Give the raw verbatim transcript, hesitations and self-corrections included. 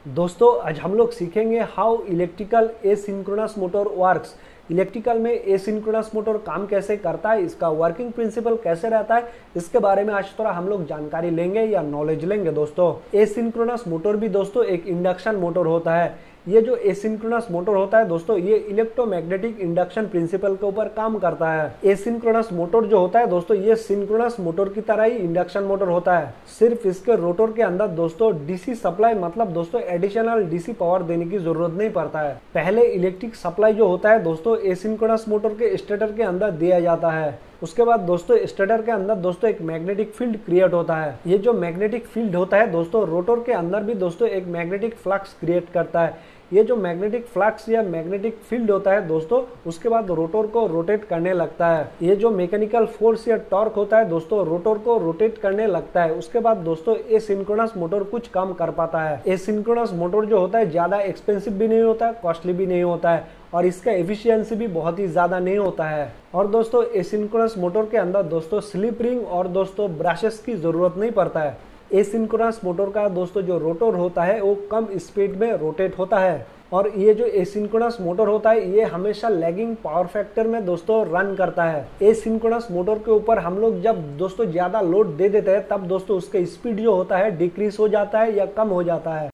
दोस्तों आज हम लोग सीखेंगे how electrical asynchronous motor works. Electrical में एसिंक्रोनस मोटर काम कैसे करता है, इसका वर्किंग प्रिंसिपल कैसे रहता है, इसके बारे में आज थोड़ा हम लोग जानकारी लेंगे या नॉलेज लेंगे। दोस्तों एसिंक्रोनस मोटर भी दोस्तों एक इंडक्शन मोटर होता है। ये जो एसिंक्रोनस मोटर होता है दोस्तों, ये इलेक्ट्रोमैग्नेटिक इंडक्शन प्रिंसिपल के ऊपर काम करता है। एसिंक्रोनस मोटर जो होता है दोस्तों, ये सिंक्रोनस मोटर की तरह ही इंडक्शन मोटर होता है। सिर्फ इसके रोटर के अंदर दोस्तों डीसी सप्लाई मतलब दोस्तों एडिशनल डीसी पावर देने की जरूरत नहीं पड़ता है। पहले इलेक्ट्रिक सप्लाई जो होता है दोस्तों एसिंक्रोनस मोटर के स्टेटर के अंदर दिया जाता है। उसके बाद दोस्तों स्टेटर के अंदर दोस्तों एक मैग्नेटिक फील्ड क्रिएट होता है। ये जो मैग्नेटिक फील्ड होता है दोस्तों रोटर के अंदर भी दोस्तों एक मैग्नेटिक फ्लक्स क्रिएट करता है। ये जो मैग्नेटिक फ्लक्स या मैग्नेटिक फील्ड होता है दोस्तों, उसके बाद रोटर को रोटेट करने लगता है। ये जो मैकेनिकल फोर्स या टॉर्क होता है दोस्तों, रोटर को रोटेट करने लगता है। उसके बाद दोस्तों एसिंक्रोनस मोटर कुछ काम कर पाता है। एसिंक्रोनस मोटर जो होता है ज्यादा एक्सपेंसिव भी नहीं होता है, कॉस्टली भी नहीं होता है, और इसका एफिशिएंसी भी बहुत ही ज्यादा नहीं होता है। और दोस्तों एसिंक्रोनस मोटर के अंदर दोस्तों स्लिप रिंग और दोस्तों ब्रशेस की जरूरत नहीं पड़ता है। एसिंक्रोनस मोटर का दोस्तों जो रोटर होता है वो कम स्पीड में रोटेट होता है। और ये जो एसिंक्रोनस मोटर होता है ये हमेशा लैगिंग पावर फैक्टर में दोस्तों रन करता है। एसिंक्रोनस मोटर के ऊपर हम लोग जब दोस्तों ज्यादा लोड दे देते हैं तब दोस्तों उसका स्पीड जो होता है डिक्रीज हो जाता है या कम हो जाता है।